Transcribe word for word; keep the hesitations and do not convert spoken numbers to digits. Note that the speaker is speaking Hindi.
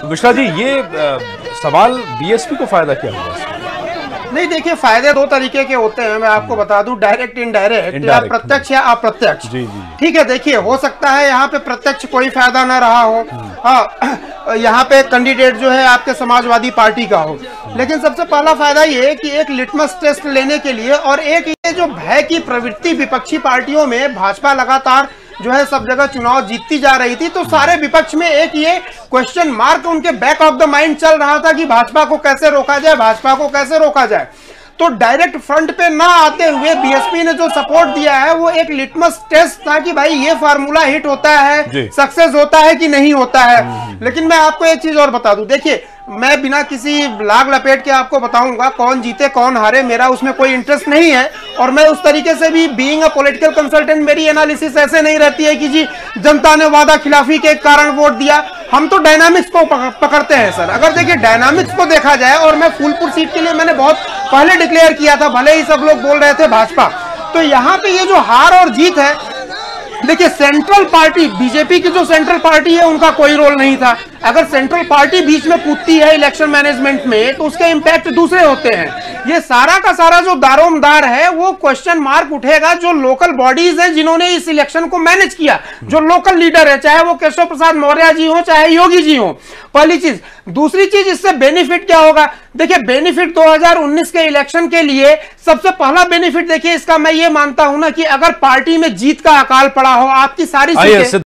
मिश्रा जी, ये आ, सवाल बीएसपी को फायदा क्या होगा? नहीं, देखिए, फायदे दो तरीके के होते हैं, मैं आपको बता दूं, डायरेक्ट इनडायरेक्ट, या प्रत्यक्ष या अप्रत्यक्ष। जी जी ठीक है, देखिए, हो सकता है यहाँ पे प्रत्यक्ष कोई फायदा ना रहा हो, हाँ, यहाँ पे कैंडिडेट जो है आपके समाजवादी पार्टी का हो, लेकिन सबसे पहला फायदा ये कि एक लिटमस टेस्ट लेने के लिए, और एक ये जो भय की प्रवृत्ति विपक्षी पार्टियों में, भाजपा लगातार जो है सब जगह चुनाव जीतती जा रही थी, तो सारे विपक्ष में एक ये क्वेश्चन मार्क उनके बैक ऑफ द माइंड चल रहा था कि भाजपा को कैसे रोका जाए, भाजपा को कैसे रोका जाए। तो डायरेक्ट फ्रंट पे ना आते हुए बीएसपी ने जो सपोर्ट दिया है वो एक लिटमस टेस्ट था कि भाई ये फार्मूला हिट होता है, सक्सेस होता है कि नहीं होता है। लेकिन मैं आपको एक चीज और बता दूं, देखिए, मैं बिना किसी लाग लपेट के आपको बताऊंगा कौन जीते कौन हारे, मेरा उसमें कोई इंटरेस्ट नहीं है, और मैं उस तरीके से भी बीइंग अ पॉलिटिकल कंसल्टेंट मेरी एनालिसिस ऐसे नहीं रहती है कि जी जनता ने वादा खिलाफी के कारण वोट दिया। हम तो डायनामिक्स को पकड़ते हैं सर। अगर देखिए डायनामिक्स को देखा जाए, और मैं फूलपुर सीट के लिए मैंने बहुत पहले डिक्लेयर किया था, भले ही सब लोग बोल रहे थे भाजपा, तो यहाँ पे ये जो हार और जीत है, देखिए, सेंट्रल पार्टी बीजेपी की जो सेंट्रल पार्टी है उनका कोई रोल नहीं था। अगर सेंट्रल पार्टी बीच में कूदती है इलेक्शन मैनेजमेंट में तो उसके इंपैक्ट दूसरे होते हैं। ये सारा का सारा जो दारोमदार है वो क्वेश्चन मार्क उठेगा जो लोकल बॉडीज हैं जिन्होंने इस इलेक्शन को मैनेज किया, जो लोकल लीडर है, चाहे वो केशव प्रसाद मौर्य जी हो चाहे योगी जी हो। पहली चीज। दूसरी चीज, इससे बेनिफिट क्या होगा? देखिए, बेनिफिट दो हज़ार उन्नीस के इलेक्शन के लिए सबसे पहला बेनिफिट देखिए इसका मैं ये मानता हूं ना कि अगर पार्टी में जीत का अकाल पड़ा हो, आपकी सारी सीटें